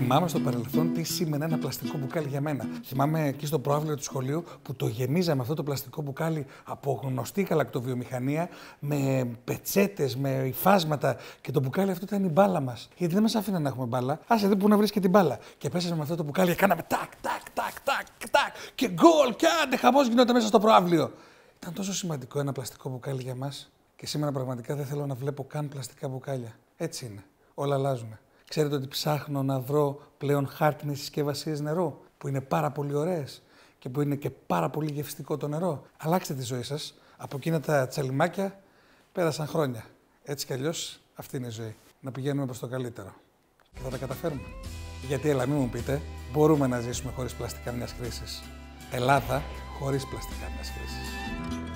Θυμάμαι στο παρελθόν τι σήμαινε ένα πλαστικό μπουκάλι για μένα. Θυμάμαι εκεί στο προαύλιο του σχολείου που το γεμίζαμε αυτό το πλαστικό μπουκάλι από γνωστή γαλακτοβιομηχανία με πετσέτες, με υφάσματα και το μπουκάλι αυτό ήταν η μπάλα μας. Γιατί δεν μας άφηναν να έχουμε μπάλα. Άσε δει που να βρεις και την μπάλα. Και πέσαμε με αυτό το μπουκάλι και κάναμε τάκ, τάκ, τάκ, τάκ, τάκ και γκολ και άντε χαμός γινόταν μέσα στο προαύλιο. Ήταν τόσο σημαντικό ένα πλαστικό μπουκάλι για μας και σήμερα πραγματικά δεν θέλω να βλέπω καν πλαστικά μπουκάλια. Έτσι είναι. Όλα αλλάζουν. Ξέρετε ότι ψάχνω να βρω πλέον χάρτινες συσκευασίες νερού που είναι πάρα πολύ ωραίες και που είναι και πάρα πολύ γευστικό το νερό. Αλλάξτε τη ζωή σας. Από εκείνα τα τσαλιμάκια πέρασαν χρόνια. Έτσι κι αλλιώς αυτή είναι η ζωή. Να πηγαίνουμε προς το καλύτερο. Και θα τα καταφέρουμε. Γιατί έλα, μην μου πείτε, μπορούμε να ζήσουμε χωρίς πλαστικά μιας κρίσης. Ελλάδα χωρίς πλαστικά μιας κρίσης.